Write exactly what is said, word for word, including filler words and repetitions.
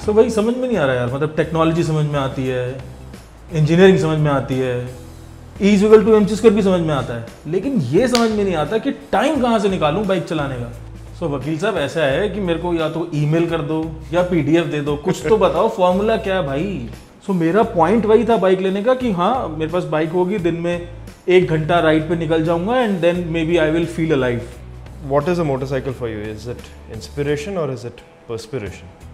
सो so, भाई समझ में नहीं आ रहा यार, मतलब टेक्नोलॉजी समझ में आती है, इंजीनियरिंग समझ में आती है, E equal to M C square भी समझ में आता है, लेकिन ये समझ में नहीं आता कि टाइम कहाँ से निकालूं बाइक चलाने का। सो so, वकील साहब ऐसा है कि मेरे को या तो ईमेल कर दो या पीडीएफ दे दो, कुछ तो बताओ फॉर्मूला क्या है भाई। सो so, मेरा पॉइंट वही था बाइक लेने का कि हाँ मेरे पास बाइक होगी, दिन में एक घंटा राइड पे निकल जाऊंगा and then maybe I will feel alive. What is a motorcycle for you? Is it inspiration or is it perspiration?